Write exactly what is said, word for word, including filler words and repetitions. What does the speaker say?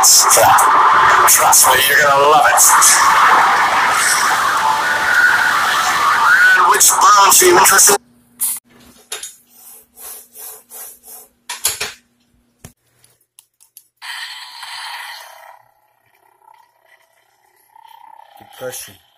chance for that. Trust me, you're gonna love it. And which branch are you interested in? Depression.